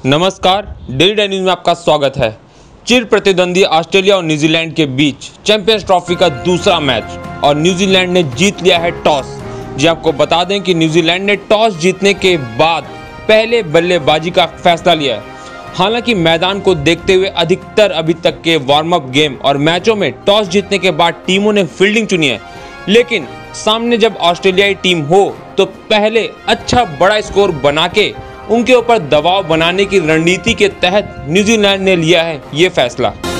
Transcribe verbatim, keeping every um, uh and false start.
नमस्कार, daily day news में आपका स्वागत है। चिर प्रतिद्वंदी ऑस्ट्रेलिया और न्यूजीलैंड के बीच चैंपियंस ट्रॉफी का दूसरा मैच और न्यूजीलैंड ने जीत लिया है टॉस। जी आपको बता दें कि न्यूजीलैंड ने टॉस जीतने के बाद पहले बल्लेबाजी का फैसला लिया है। हालांकि मैदान को देखते हुए अधिकतर अभी तक के वार्म अप गेम और मैचों में टॉस जीतने के बाद टीमों ने फील्डिंग चुनी है, लेकिन सामने जब ऑस्ट्रेलियाई टीम हो तो पहले अच्छा बड़ा स्कोर बना के उनके ऊपर दबाव बनाने की रणनीति के तहत न्यूजीलैंड ने लिया है ये फैसला।